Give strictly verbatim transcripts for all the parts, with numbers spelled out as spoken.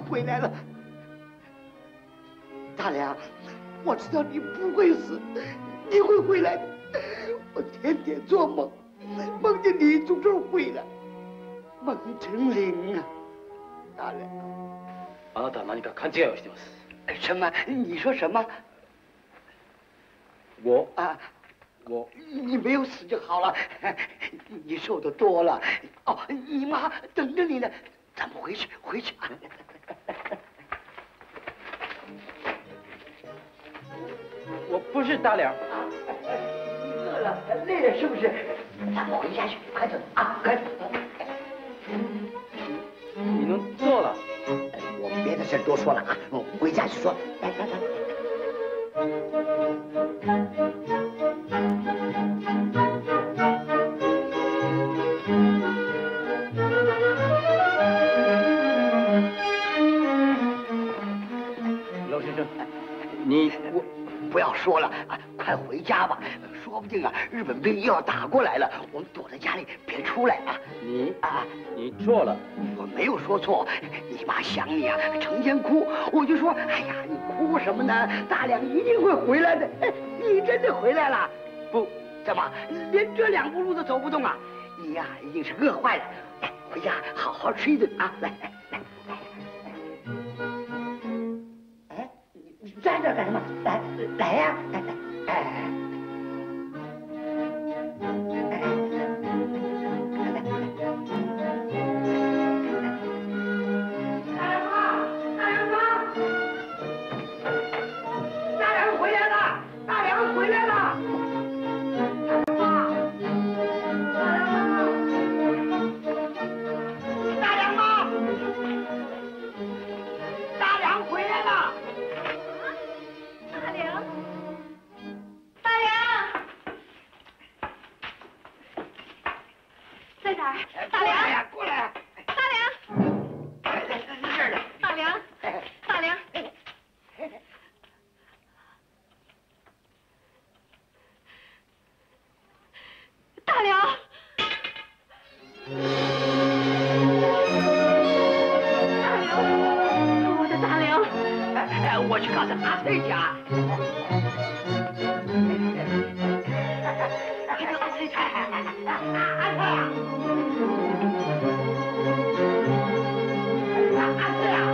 回来了。大梁，我知道你不会死，你会回来的。我天天做梦，梦见你从这儿回来，梦成灵啊！大梁。 あなたは何か勘違いをしています。 什么？你说什么？ 我啊， 我你没有死就好了。你受的多了。哦，你妈等着你呢，咱们回去，回去啊。 我不是大梁。 你饿了，累了是不是？咱们回家去，快走啊，快走。 你能做了。 我别的事多说了啊，回家去说。来来来。 老先生，你我不要说了啊，快回家吧，说不定啊，日本兵又要打过来了，我们躲在家里别出来啊。 你啊， 你错了， 我没有说错，你妈想你啊，成天哭，我就说，哎呀，你哭什么呢？大梁一定会回来的。你真的回来了？不，怎么连这两步路都走不动啊？你呀、啊，一定是饿坏了。来，回家好好吃一顿啊！来来来来。哎，你站这干什么？来来呀！哎哎哎。我去告诉阿翠去啊！还有阿翠，阿翠啊！阿翠啊！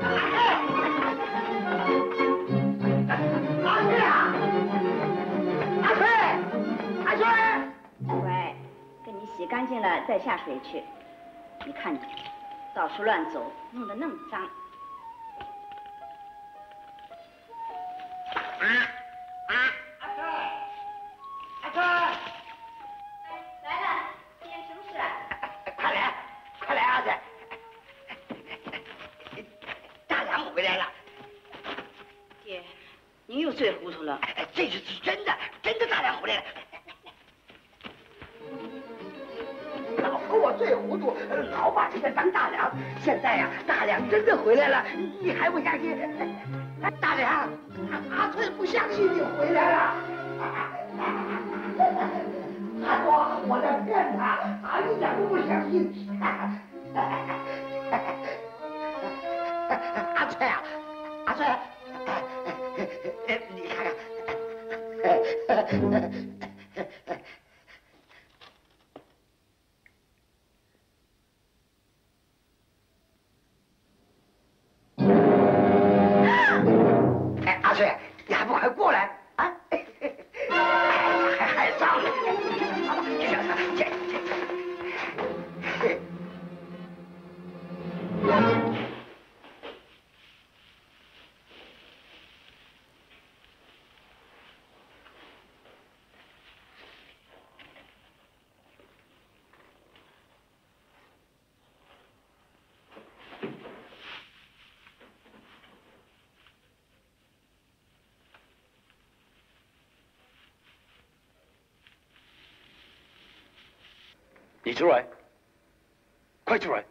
阿翠啊！阿翠，阿翠！ 乖，给你洗干净了再下水去。你看你，到处乱走，弄得那么脏。 啊啊！阿翠，阿翠， 来了，今天什么事啊？ 快来，快来，阿翠！大梁回来了。 爹，您又醉糊涂了。 这次是真的，真的大梁回来了。老说我醉糊涂，老把这个当大梁。现在呀、啊，大梁真的回来了，你还不相信？大梁，阿翠不相信你回来了。他说我在骗他，他一点都不相信。阿翠啊，阿翠，你看看。阿翠，你还不快过来啊！还还脏呢！好了，这这这这。 你出来，快出来！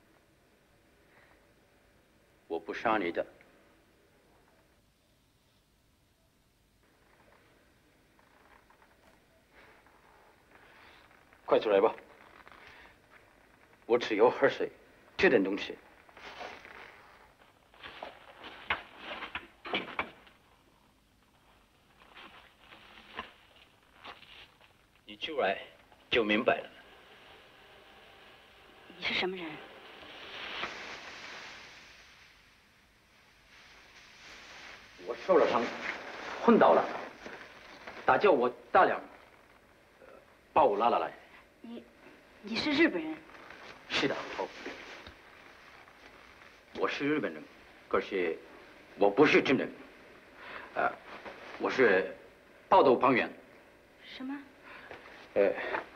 我不杀你的。快出来吧！我只有喝水，这点东西。 你出来就明白了。 你是什么人？ 我受了伤，昏倒了，打叫我大娘，呃，把我拉了来。 你，你是日本人？ 是的，哦，我是日本人，可是我不是真人，呃，我是报道旁员。 什么？ 呃，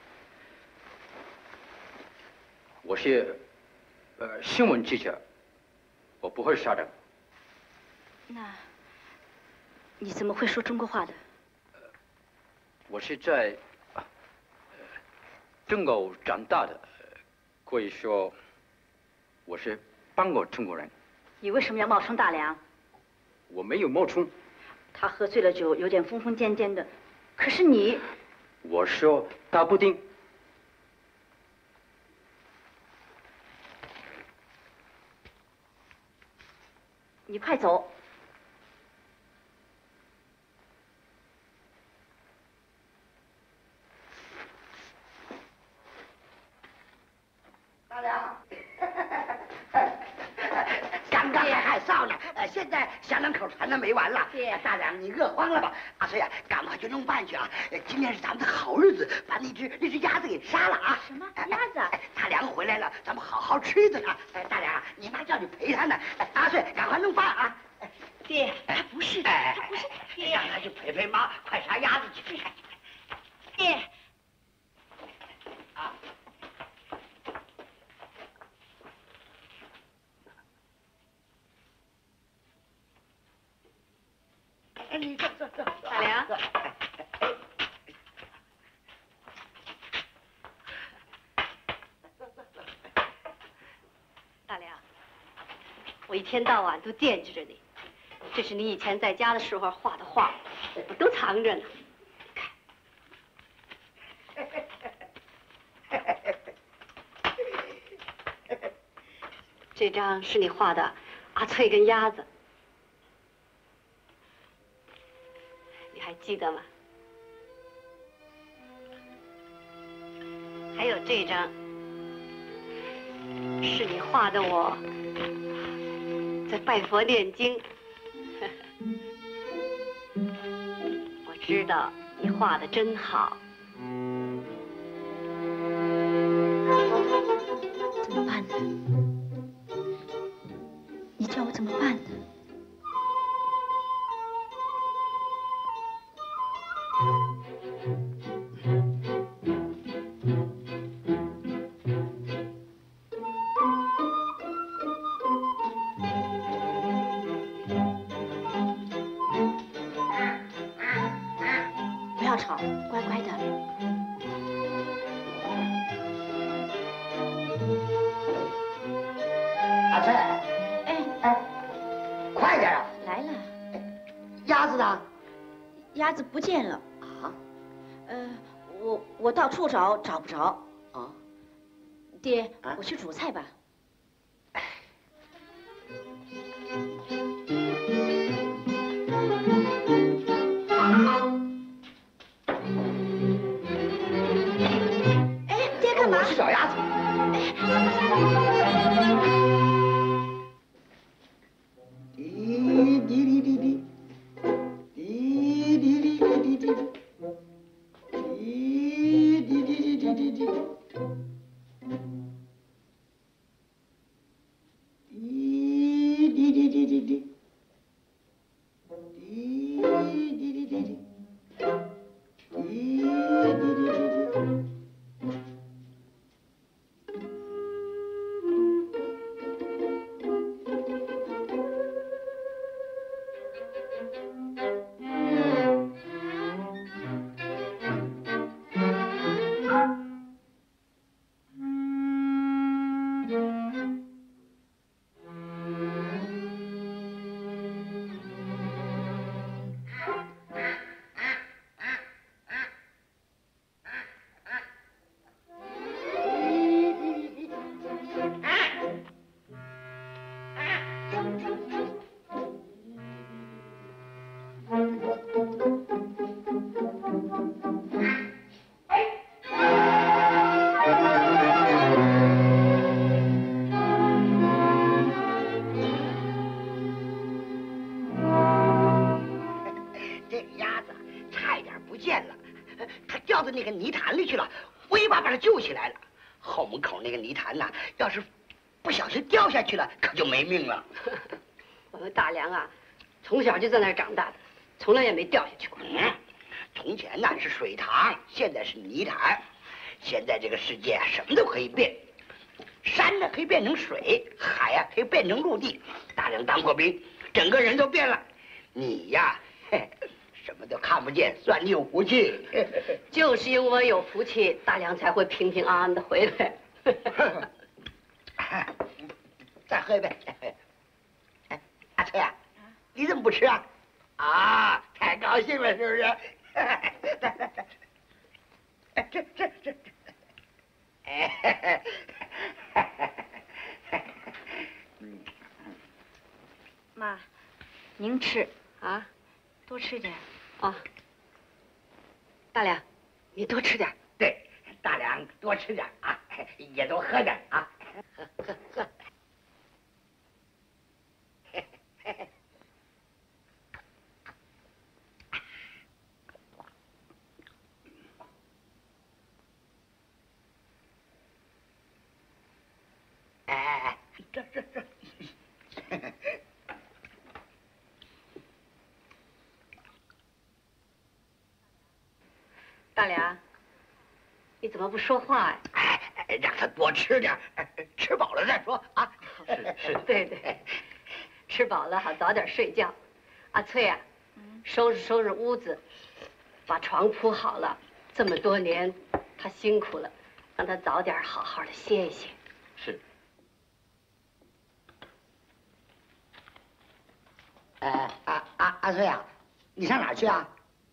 我是呃新闻记者，我不会杀人。 那你怎么会说中国话的？ 呃，我是在呃中国长大的，可以说我是半个中国人。 你为什么要冒充大梁？ 我没有冒充。 他喝醉了酒，有点疯疯癫癫的。可是你， 我说他不听。 你快走！ 大梁，刚刚还害臊呢，呃，现在小两口传的没完了。 爹， 大梁，你饿慌了吧？阿翠呀，赶快去弄饭去啊！今天是咱们的好日子，把那只那只鸭子给杀了啊！ 什么鸭子？ 大梁回来了，咱们好好吃一顿啊！哎，大梁，你妈叫你陪她呢。阿翠，赶快弄饭啊！ 爹，他不是， 哎， 他不是。爹， 让他去陪陪妈，快杀鸭子去。 爹。 啊。哎，你坐坐坐。 大梁。大梁，我一天到晚都惦记着你，这是你以前在家的时候画的画，我都藏着呢。这张是你画的阿翠跟鸭子，你还记得吗？还有这张是你画的我在拜佛念经。我知道你画的真好。 怎么办呢？你叫我怎么办呢？不要吵，乖乖的。 阿翠， 哎哎，快点啊！ 来了， 鸭子呢？ 鸭子不见了。 啊？ 呃，我我到处找找不着。 啊？ 爹， 啊我去煮菜吧。哎，爹干嘛？ 我去找鸭子。滴滴滴滴滴，滴滴滴滴滴滴，滴滴滴滴滴滴。滴滴滴滴滴滴，滴滴滴滴滴，滴滴滴滴滴。 不见了，他掉到那个泥潭里去了，我一把把他救起来了。后门口那个泥潭呐，要是不小心掉下去了，可就没命了。 我们大梁啊，从小就在那儿长大的，从来也没掉下去过。 嗯，从前呢是水塘，现在是泥潭。现在这个世界啊，什么都可以变，山呢可以变成水，海呀、啊、可以变成陆地。大梁当过兵，整个人都变了。你呀，嘿，什么都看不见，算你有福气。 就是因为我有福气，大梁才会平平安安的回来。 再喝一杯。哎，阿翠啊，你怎么不吃啊？啊，太高兴了，是不是？来来来，哎，这这这这，哎， 嗯，妈，您吃啊，多吃点。 啊，大梁，你多吃点。 对，大梁多吃点啊，也多喝点啊，喝喝喝。哎，这这这， 大梁，你怎么不说话呀？ 哎，让他多吃点，吃饱了再说啊。 是是， 对对，吃饱了好早点睡觉。阿翠啊，收拾收拾屋子，把床铺好了。这么多年，他辛苦了，让他早点好好的歇一歇。 是。 哎，阿阿阿翠啊，你上哪儿去啊？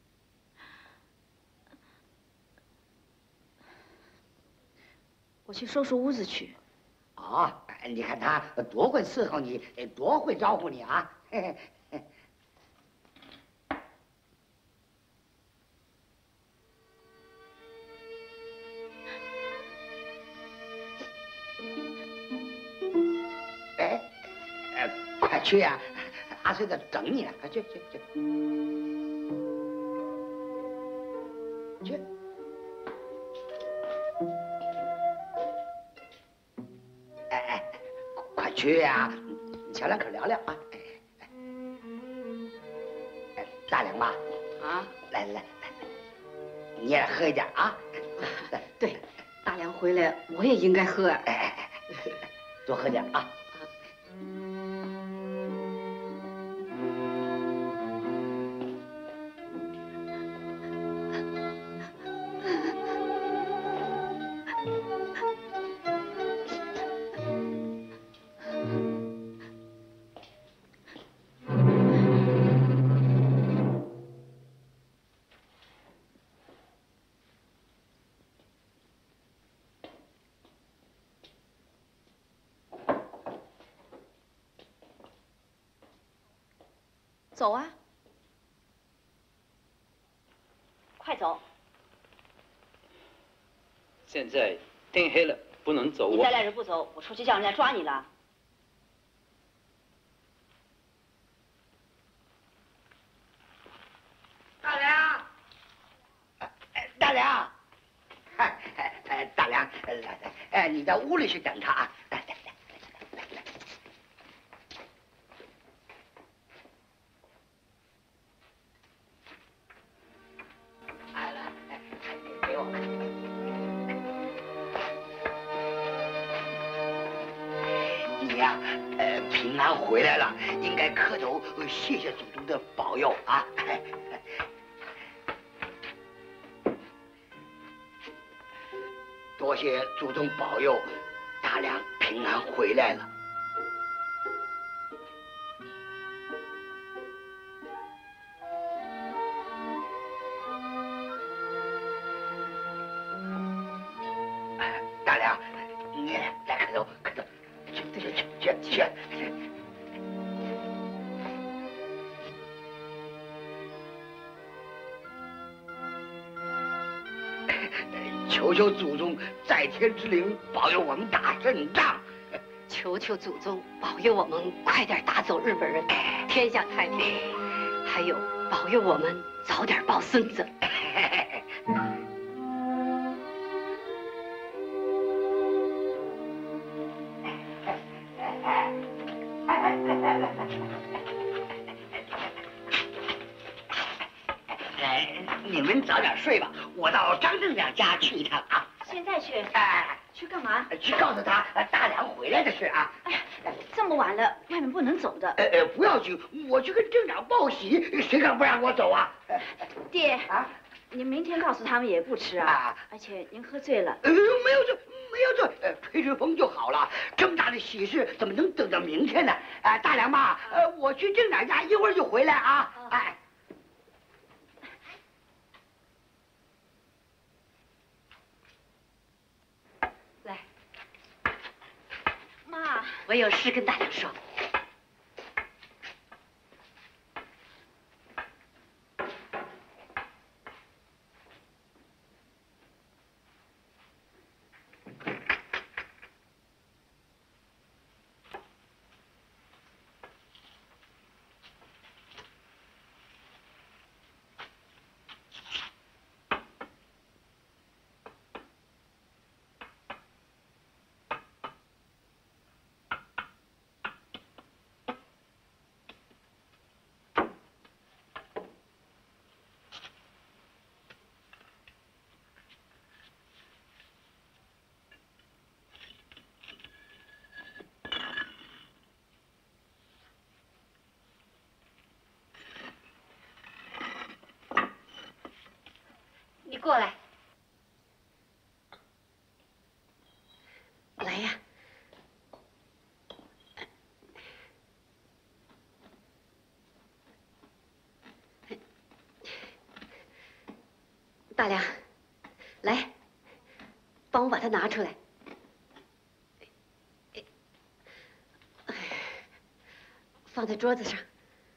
我去收拾屋子去。 哦，你看他多会伺候你，多会招呼你啊！嘿嘿嘿。哎，呃，快去呀！阿翠在等你呢，快去去去。去。哎哎，快去呀！小两口聊聊啊！哎哎，大梁吧， 啊， 来来来，你也喝一点啊！ 对，大梁回来我也应该喝啊。 哎哎哎，多喝点啊！ 走啊！ 快走！ 现在天黑了，不能走。 你再赖着不走，我出去叫人家抓你了。 大梁，大梁，哎哎，大梁，来来，哎，你到屋里去等他啊！来来来来来来。来来，哎，给我。你呀，呃，平安回来了，应该磕头谢谢祖宗的保佑啊！多谢祖宗保佑，大梁平安回来了。哎，大梁，你来磕头，磕头，去去去去去。求求祖宗在天之灵保佑我们打胜仗， 求求祖宗保佑我们快点打走日本人，天下太平。还有保佑我们早点抱孙子。 您早点睡吧，我到张正两家去一趟啊。 现在去？ 哎， 去干嘛？ 去告诉他大梁回来的事啊。 哎呀，这么晚了，外面不能走的。 呃呃，不要紧，我去跟镇长报喜，谁敢不让我走啊？ 爹啊， 您明天告诉他们也不迟啊。 啊而且您喝醉了。 呃，没有醉，没有醉，呃，吹吹风就好了。这么大的喜事，怎么能等到明天呢？哎，大梁妈，呃，我去镇长家，一会儿就回来啊。哎。 来， 妈， 我有事跟大梁说。你过来，来呀！大梁，来，帮我把它拿出来。放在桌子上。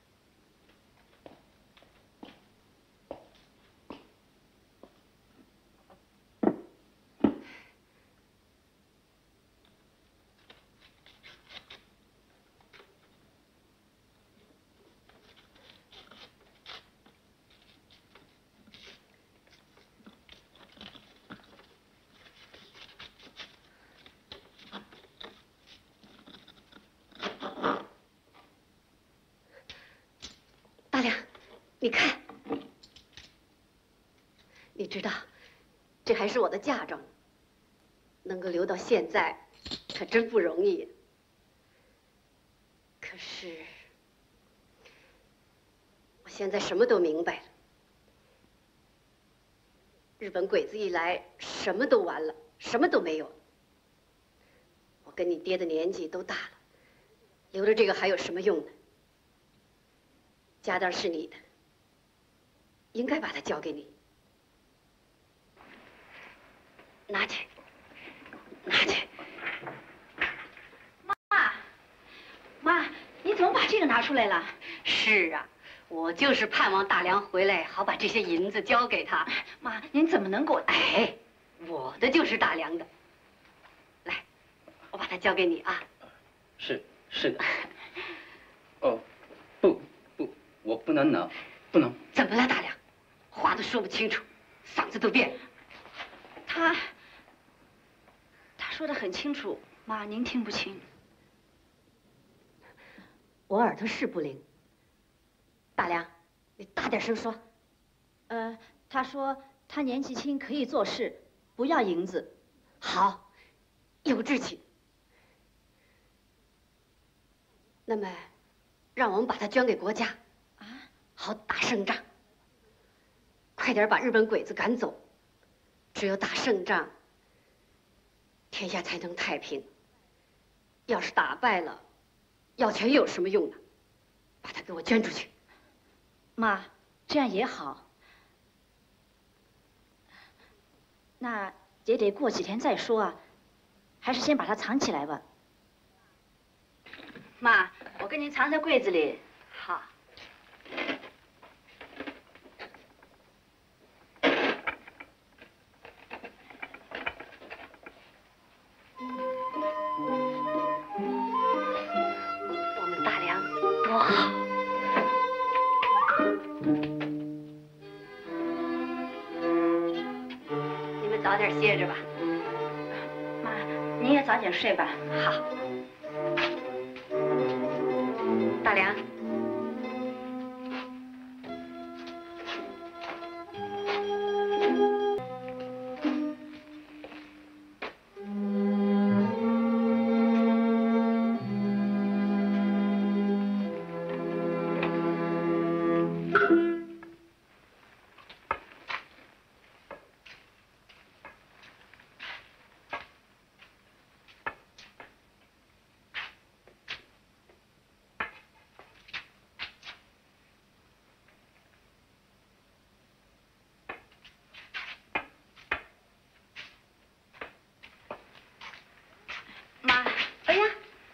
大梁，你看，你知道，这还是我的嫁妆，能够留到现在，可真不容易。可是，我现在什么都明白了。日本鬼子一来，什么都完了，什么都没有。我跟你爹的年纪都大了，留着这个还有什么用呢？家当是你的，应该把它交给你。拿去，拿去。 妈，妈，你怎么把这个拿出来了？ 是啊，我就是盼望大梁回来，好把这些银子交给他。 妈，您怎么能给我？ 哎，我的就是大梁的。来，我把它交给你啊。 是是的。哦，不不，我不能拿，不能。 怎么了，大梁？话都说不清楚，嗓子都变了。 他，他说的很清楚，妈，您听不清。 我耳朵是不灵。大梁，你大点声说。 呃，他说他年纪轻，可以做事，不要银子。 好，有志气。那么，让我们把它捐给国家， 啊， 好打胜仗。快点把日本鬼子赶走，只有打胜仗，天下才能太平。要是打败了，要钱有什么用呢？把它给我捐出去。 妈，这样也好。那也得过几天再说啊，还是先把它藏起来吧。妈，我给您藏在柜子里。 好。我们大梁多好。你们早点歇着吧。 妈，您也早点睡吧。 好。大梁，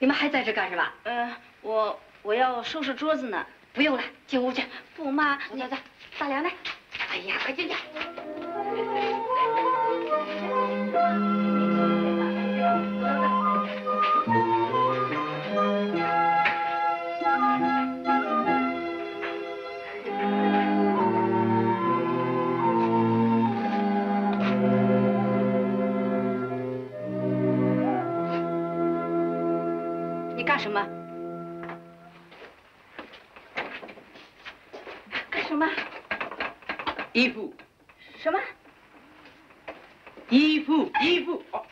你们还在这干什么？ 呃，我我要收拾桌子呢。 不用了，进屋去。 不，妈， 走走走，大梁呢？哎呀，快进去。 你干什么？干什么？ 衣服。 什么？ 衣服，衣服。哦，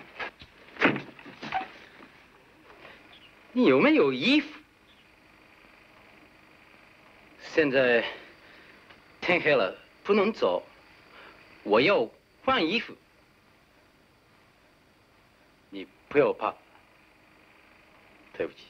你有没有衣服？现在天黑了，不能走，我要换衣服。你不要怕，对不起。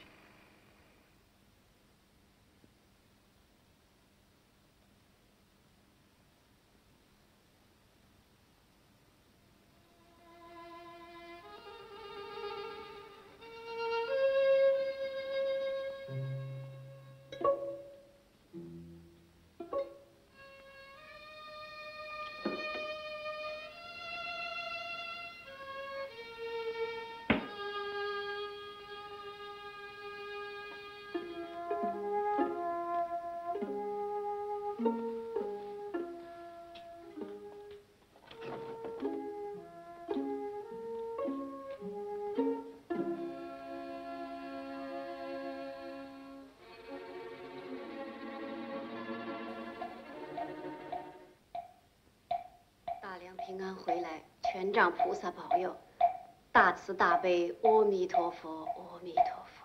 大梁平安回来，全仗菩萨保佑。大慈大悲，阿弥陀佛，阿弥陀佛。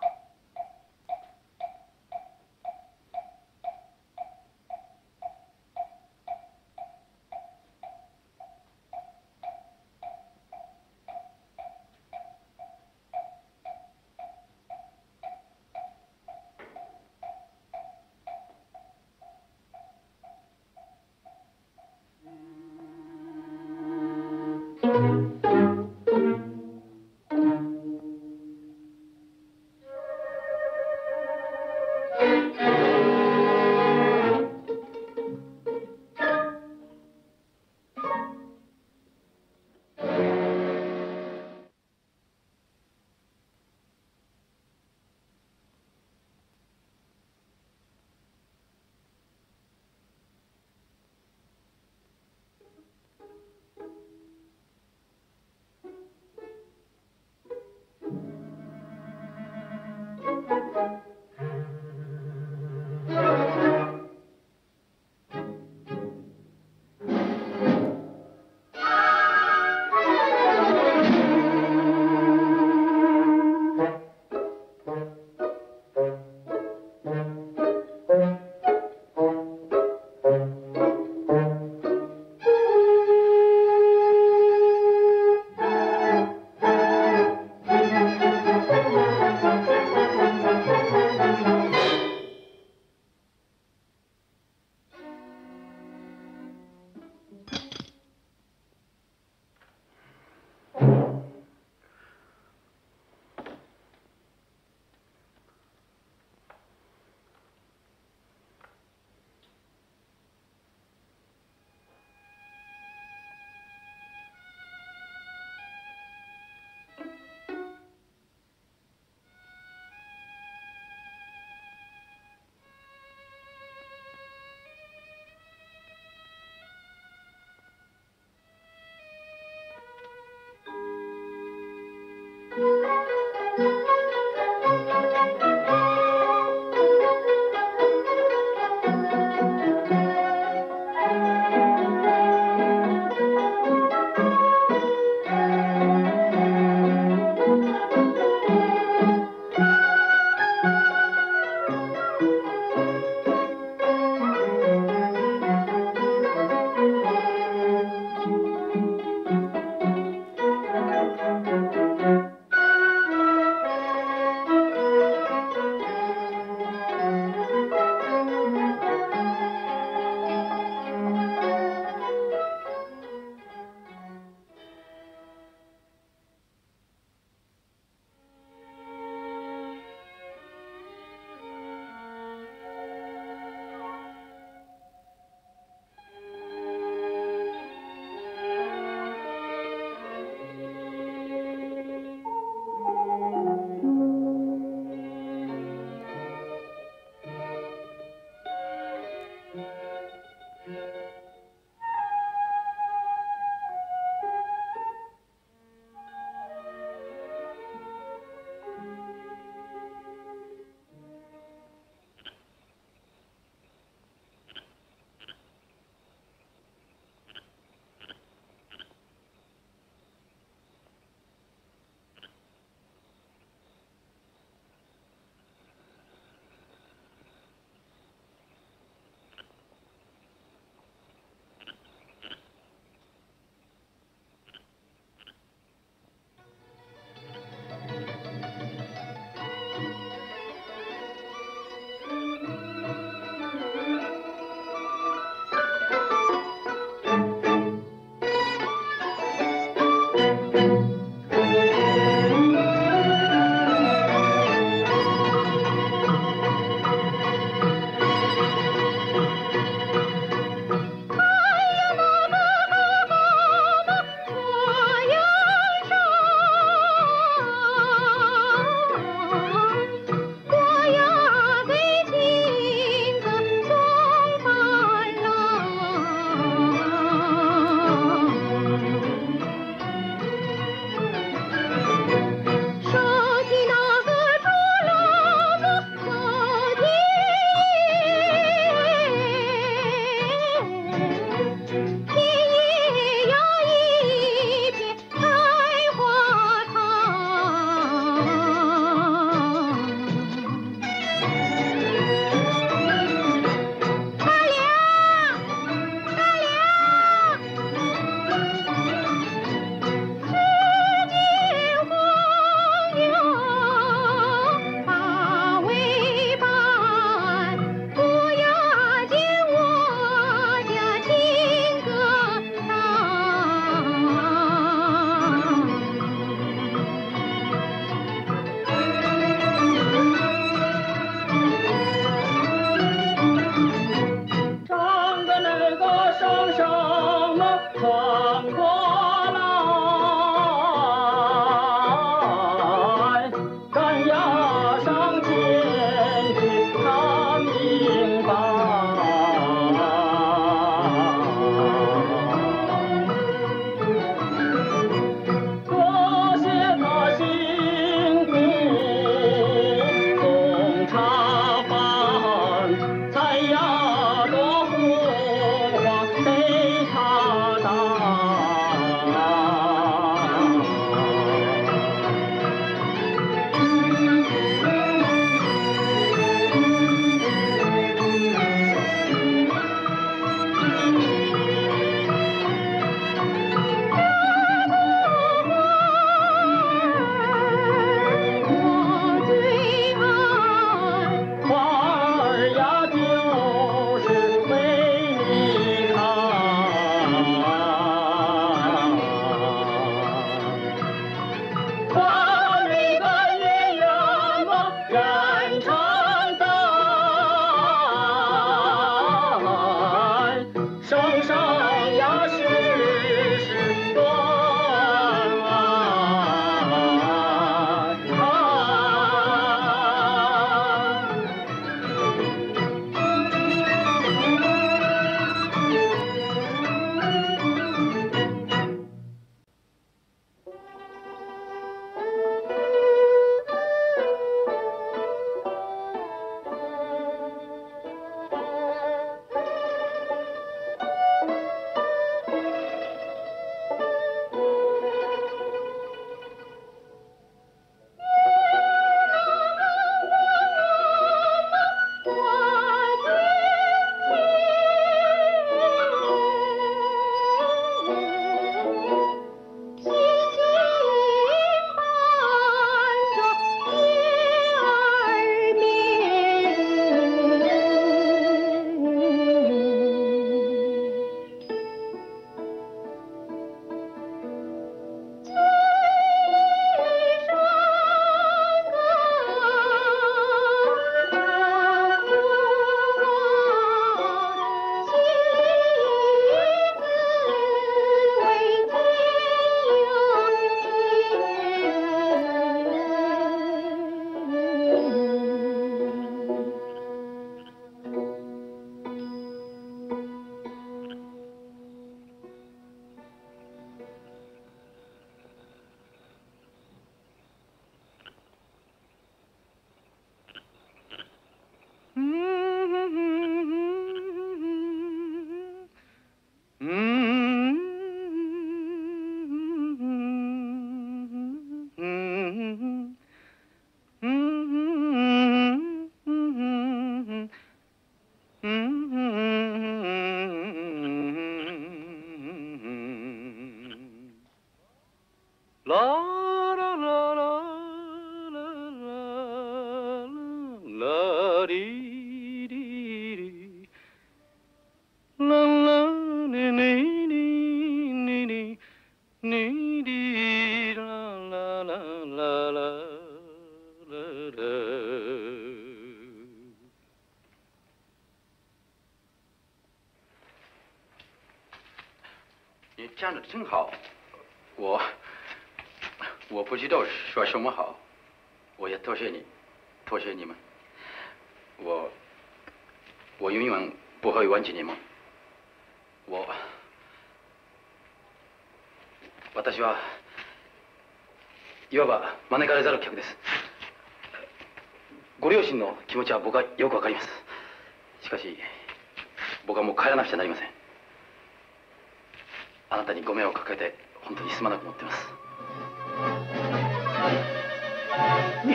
啦啦啦啦啦啦啦哩哩哩，啦啦哩哩哩哩哩哩哩啦啦啦啦啦啦啦。你站得真好，我我不知道说什么好，我也多谢你，多谢你们，我我永远不会忘记你们。我私は、いわば招かれざる客です。ご両親の気持ちは僕はよくわかります。しかし、僕はもう帰らなくちゃなりません。あなたにご迷惑をかけて本当にすまなく思ってます。你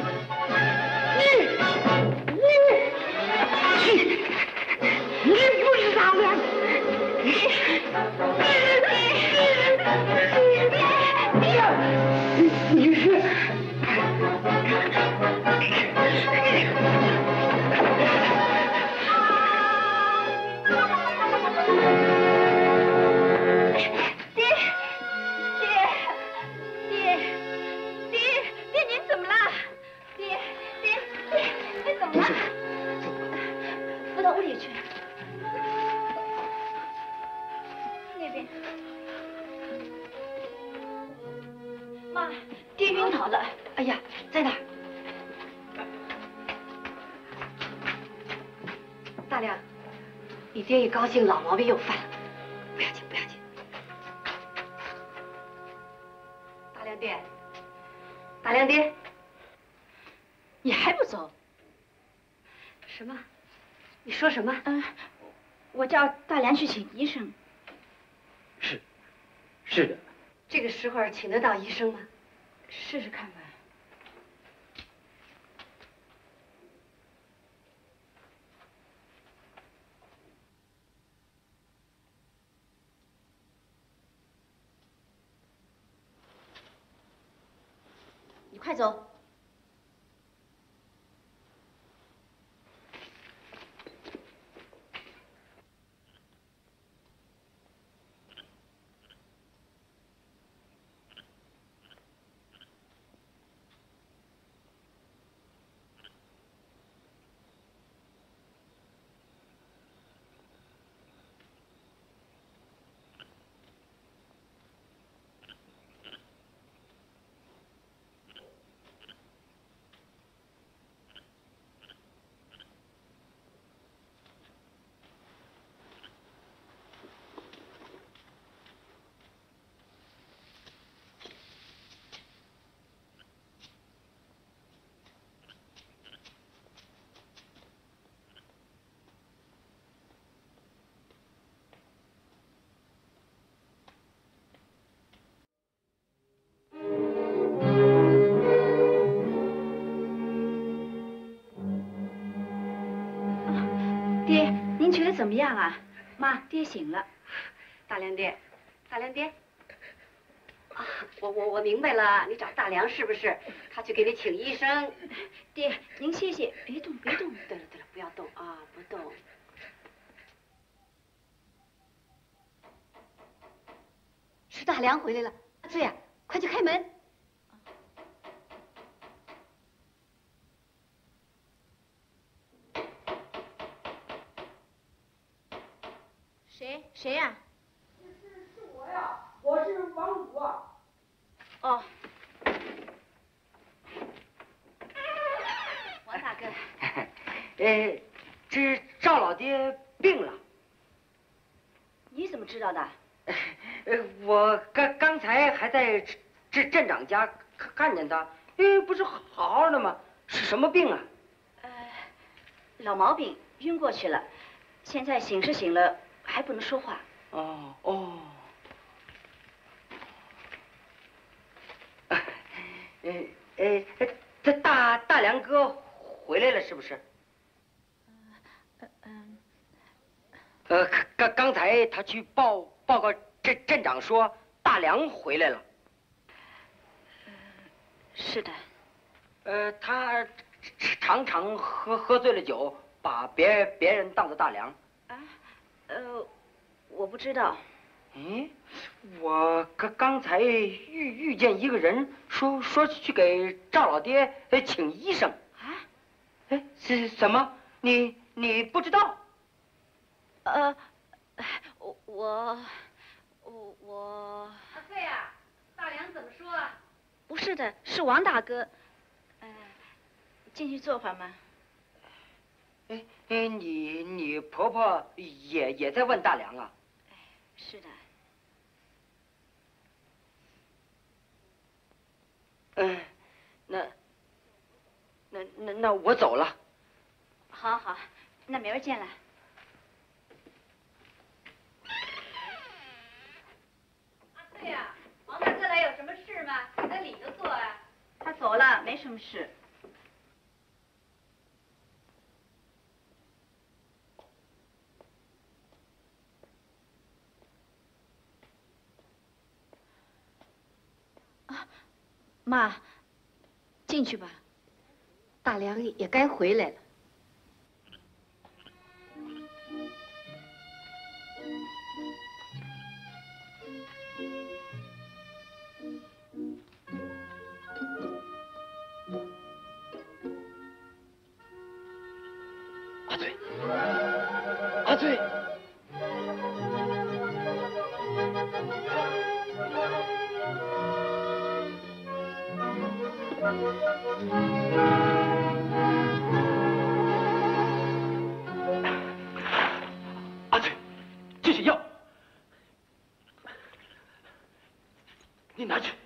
你你你不知道吗？你你你是。 爹一高兴，老毛病又犯了。不要紧，不要紧。大亮爹，大亮爹， 你还不走？ 什么？你说什么？ 嗯，我叫大梁去请医生。 是，是的。 这个时候请得到医生吗？ 试试看吧。快走！爹，您觉得怎么样啊？妈，爹醒了。 大梁爹，大梁爹。啊，我我我明白了，你找大梁是不是？他去给你请医生。 爹，您歇歇，别动，别动。 对了对了，不要动啊，不动。是大梁回来了，翠呀，快去开门。 谁谁呀？ 是是我呀，我是王主啊。 哦。王大哥。 呃，这赵老爹病了。 你怎么知道的？ 呃，我刚刚才还在镇镇长家看见他，哎，不是好好的吗？是什么病啊？ 呃，老毛病，晕过去了，现在醒是醒了。还不能说话。 哦哦。呃呃，这大大梁哥回来了是不是？呃嗯。呃，刚刚才他去报报告镇镇长说大梁回来了。 是的。 呃，他常常喝喝醉了酒，把别别人当作大梁。 啊，呃，我不知道。 咦，我刚刚才遇遇见一个人，说说去给赵老爹请医生。 啊？ 哎，是什么？你你不知道？ 呃，我我我我。 阿翠呀，大梁怎么说啊？ 不是的，是王大哥。呃，进去坐会儿吗？ 哎哎，你你婆婆也也在问大梁啊？ 是的。 嗯，那那那那我走了。 好好，那明儿见了。 阿翠呀，王大哥来有什么事吗？你在里头坐啊。 他走了，没什么事。啊，妈，进去吧。 大梁也该回来了。 阿翠，阿翠。阿翠，这些药，你拿去。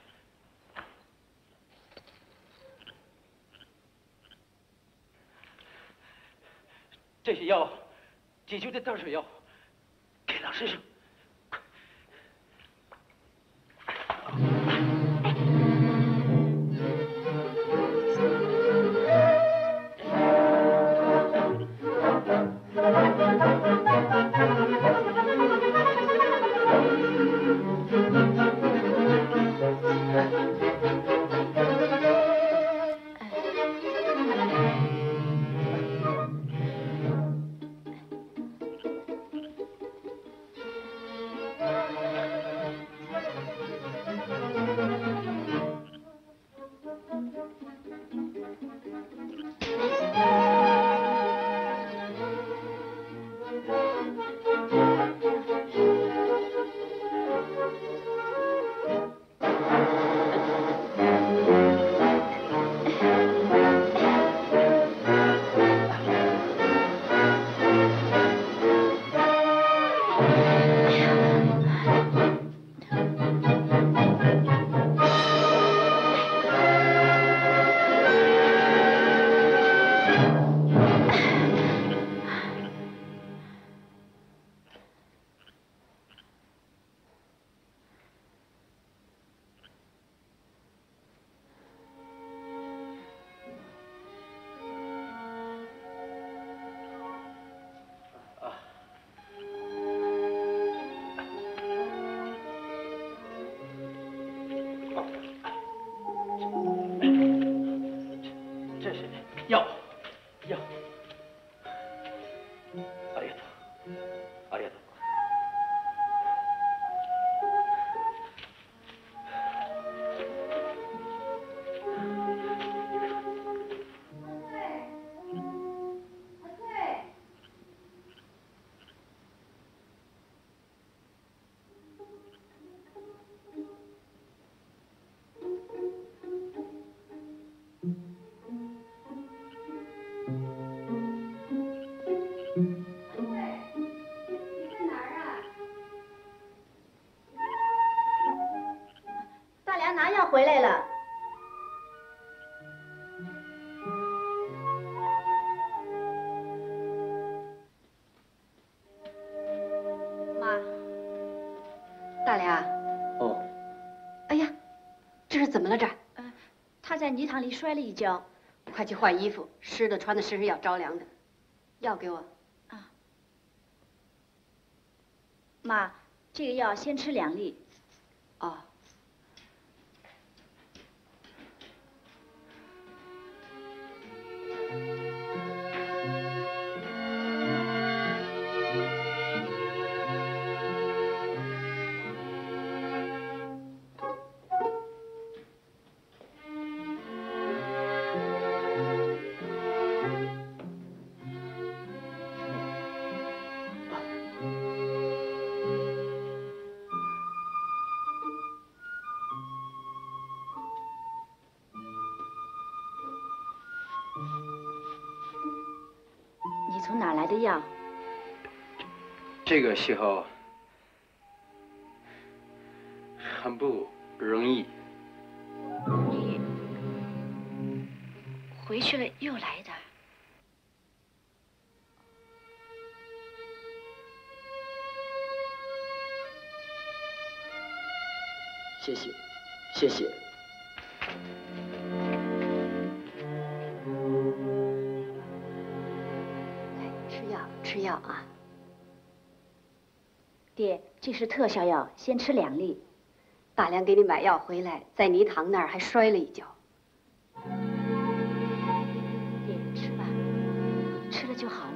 这些药，急救的淡水药，给老先生。这是药，药。阿里头，阿里头。 拿药回来了。 妈，大梁。 哦。 哎呀，这是怎么了？这？ 呃，他在泥塘里摔了一跤。 快去换衣服，湿的穿的身上要着凉的。药给我。 啊。妈，这个药先吃两粒。 哦。 从哪来的药？ 这个时候很不容易。 你回去了又来的？ 谢谢，谢谢。 来吃药，吃药啊！爹，这是特效药，先吃两粒。 大梁给你买药回来，在泥塘那儿还摔了一跤。 爹，吃吧，吃了就好了。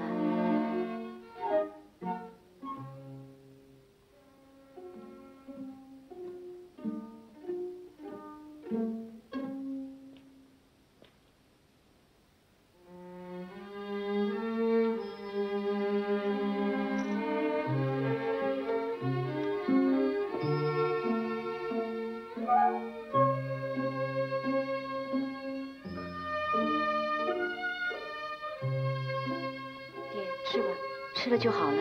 吃吧，吃了就好了。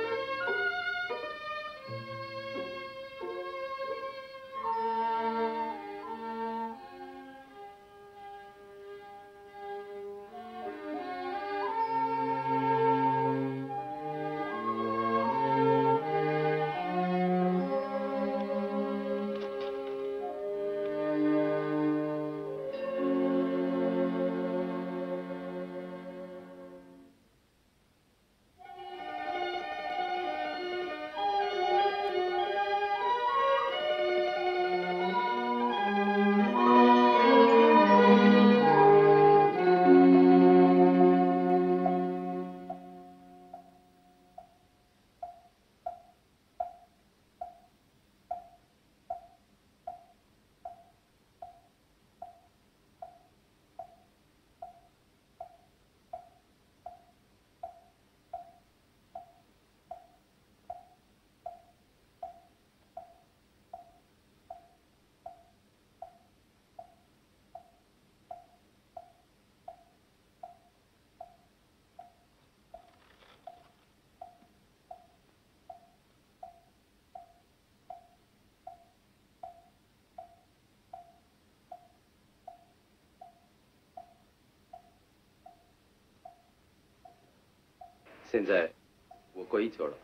现在我可以走了。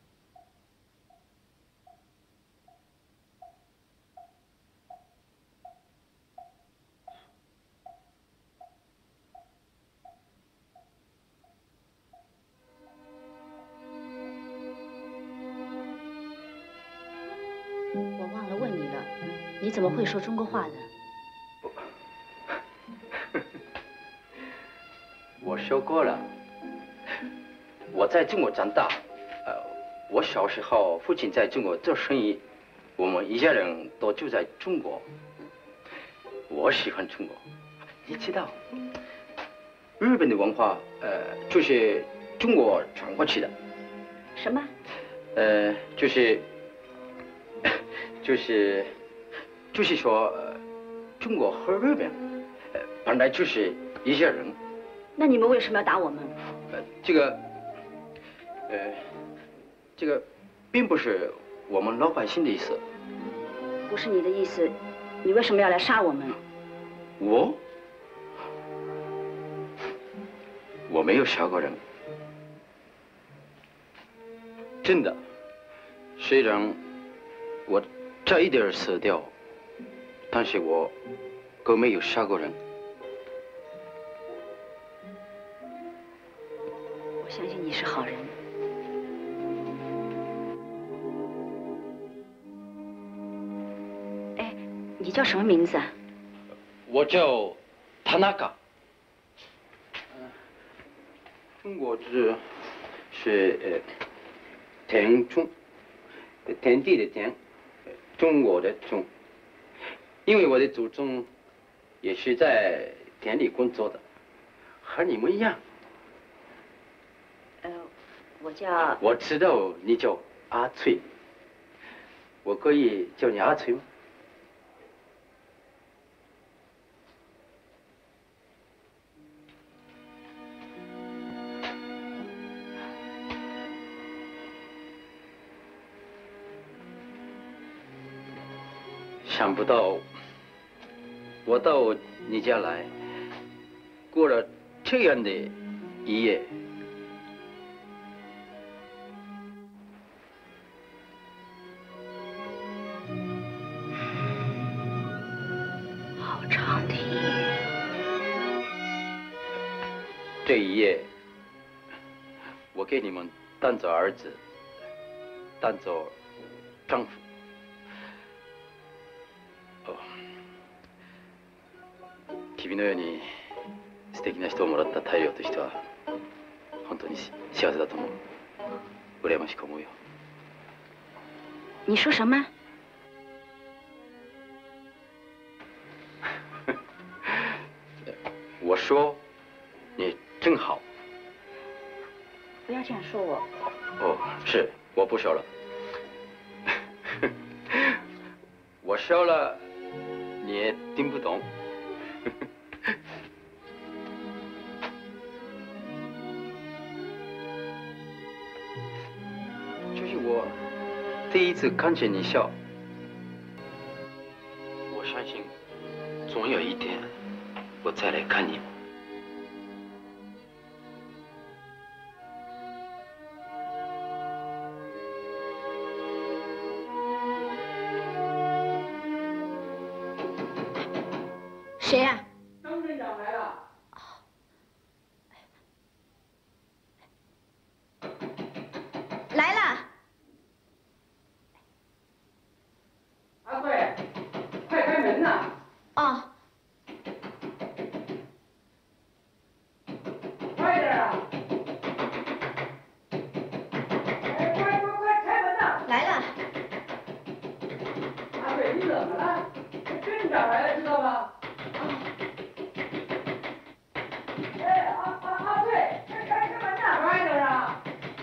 我忘了问你了，你怎么会说中国话的？ 我说过了。我在中国长大，呃，我小时候父亲在中国做生意，我们一家人都住在中国。我喜欢中国，你知道，日本的文化，呃，就是中国传过去的。 什么？ 呃，就是，就是，就是说，呃、中国和日本，呃，本来就是一家人。 那你们为什么要打我们？ 呃，这个。呃，这个并不是我们老百姓的意思。 不是你的意思，你为什么要来杀我们？ 我？我没有杀过人，真的。虽然我差一点死掉，但是我可没有杀过人。 我相信你是好人。你叫什么名字？ 我叫田中。中国字是呃田中，田地的田，中国的中。因为我的祖宗也是在田里工作的，和你们一样。 呃，我叫…… 我知道你叫阿翠，我可以叫你阿翠吗？ 想不到我到你家来，过了这样的一夜。 好长的一夜。 这一夜，我给你们当做儿子，当做丈夫。哦。君のように素敵な人をもらった太陽としては本当に幸せだと思う。羨ましく思うよ。 你说什么？ 我说，你真好。 不要这样说我。 哦，是，我不说了。我说了，你也听不懂。这是我第一次看见你笑。我相信，总有一天，我再来看你。 谁呀？ 张镇长来了。 来了。 阿贵，快开门呐！ 哦。 快点啊！哎，快快快开门呐！ 来了。 阿贵，你怎么了？镇长来了，知道吗？哎，阿阿阿贵，开开开门呐！快点啊！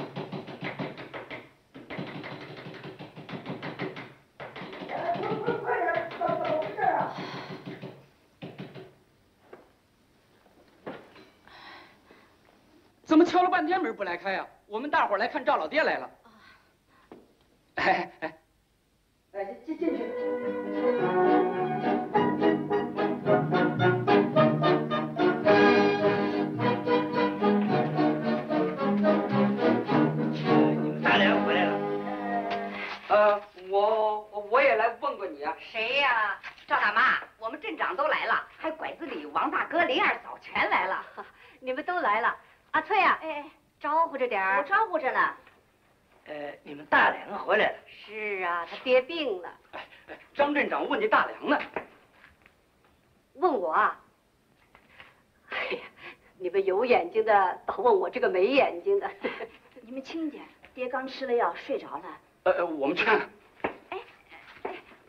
哎，快快快点，怎怎么回事啊？怎么敲了半天门不来开呀？我们大伙儿来看赵老爹来了。哎哎哎，进进去。 你们大梁回来了。呃，我我也来问过你啊。 谁呀？赵大妈，我们镇长都来了，还拐子里王大哥、林二嫂全来了。你们都来了。阿翠呀，哎哎，招呼着点儿。 我招呼着呢。 呃，你们大梁回来了。 是啊，他爹病了。 哎哎，张镇长问这大梁呢。 问我啊？哎呀，你们有眼睛的倒问我这个没眼睛的。 你们轻点，爹刚吃了药睡着了。 呃呃，我们去看看。 哎哎，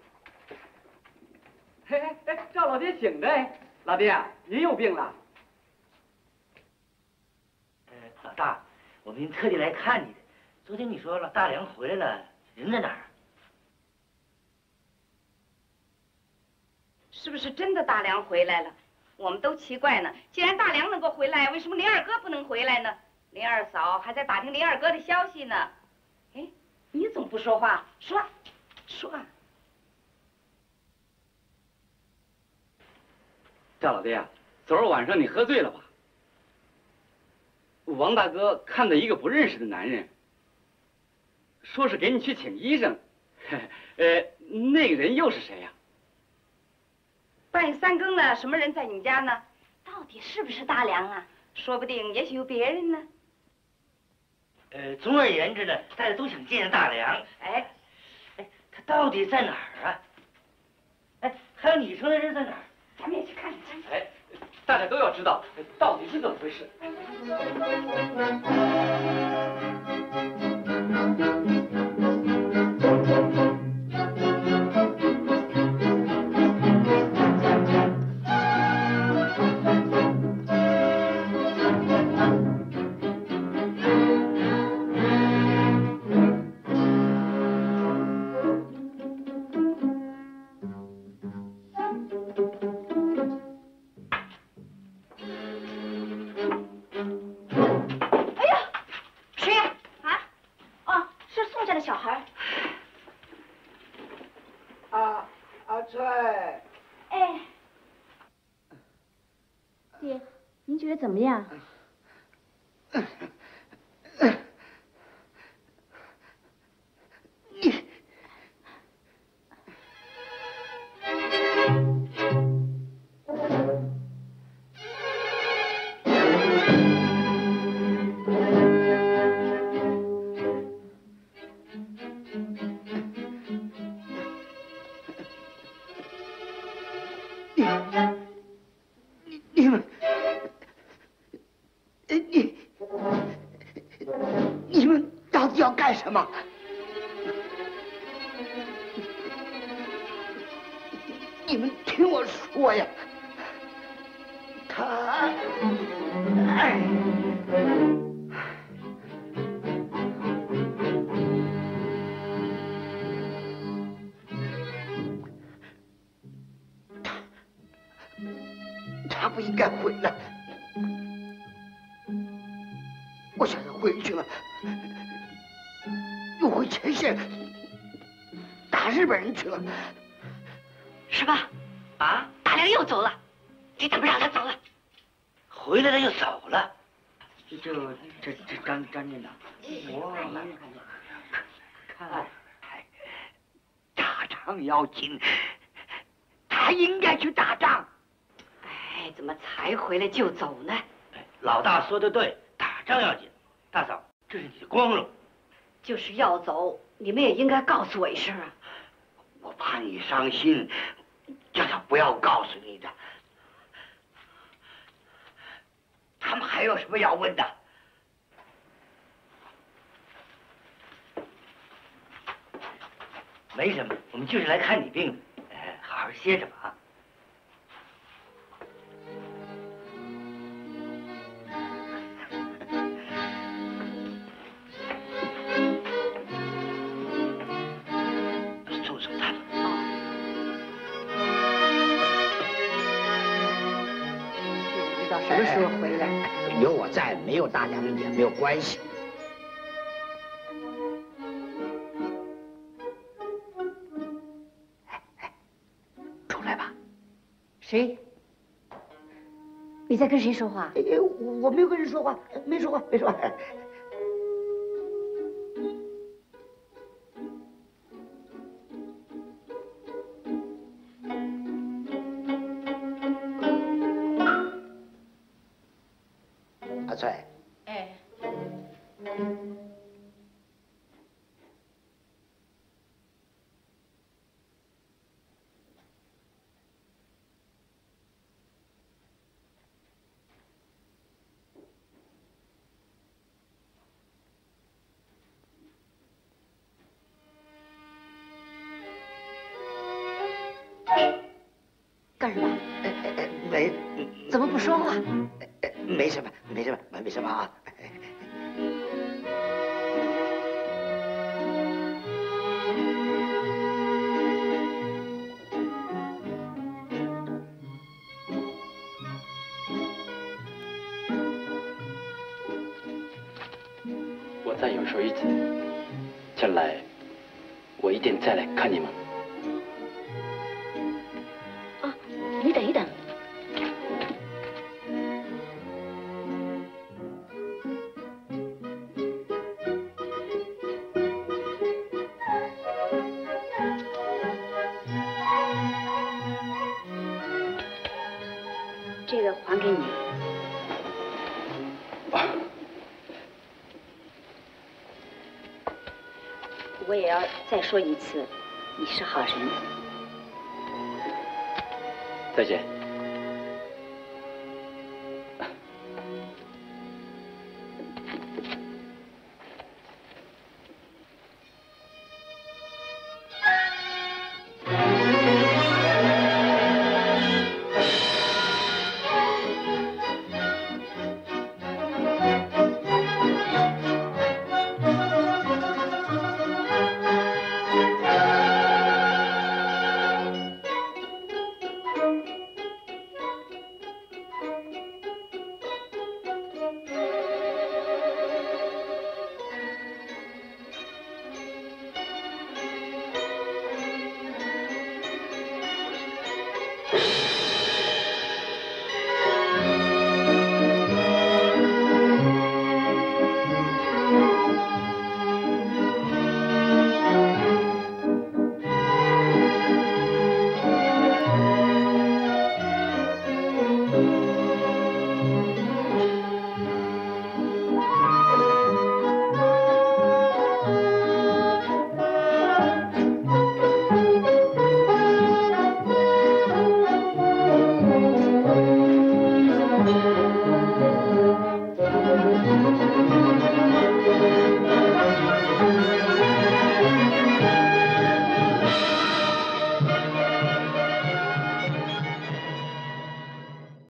哎哎哎，赵老爹醒着哎，老爹啊，您有病了？ 呃，老大，我们特地来看你的。昨天你说老大梁回来了，人在哪儿？ 是不是真的大梁回来了？我们都奇怪呢。既然大梁能够回来，为什么林二哥不能回来呢？林二嫂还在打听林二哥的消息呢。哎，你怎么不说话？说，说。 赵老爹啊，昨儿晚上你喝醉了吧？王大哥看到一个不认识的男人，说是给你去请医生。呃，那个人又是谁呀？ 半夜三更了，什么人在你们家呢？ 到底是不是大梁啊？ 说不定也许有别人呢。 呃，总而言之呢，大家都想见见大梁。 哎， 哎，他到底在哪儿啊？哎，还有你说的人在哪儿？ 咱们也去看看。 哎，大家都要知道到底是怎么回事。 翠。 哎，爹，您觉得怎么样？ 你。 你们，你，你们到底要干什么？你们听我说呀，他，哎，他，他不应该回来。 我想他回去了，又回前线打日本人去了。 是吧？ 啊， 大梁又走了，你怎么让他走了？ 回来了又走了。 这这这这张张站长，我看， 打仗要紧，他应该去打仗。 哎，怎么才回来就走呢？ 老大说的对，打仗要紧。大嫂，这是你的光荣。 就是要走，你们也应该告诉我一声啊。 我怕你伤心，叫他不要告诉你的。他们还有什么要问的？ 没什么，我们就是来看你病的。哎，好好歇着吧啊。 什么时候回来？ 有我在，没有大梁也没有关系。哎哎，出来吧。 谁？ 你在跟谁说话？ 哎，我没有跟人说话，没说话，没说话。阿翠。 哎。干什么？ 哎哎哎，没， 怎么不说话？ 没什么，没什么，没什么啊。 我再有说一次，将来我一定再来看你们。 你等一等，这个还给你。我也要再说一次，你是好人。 再见。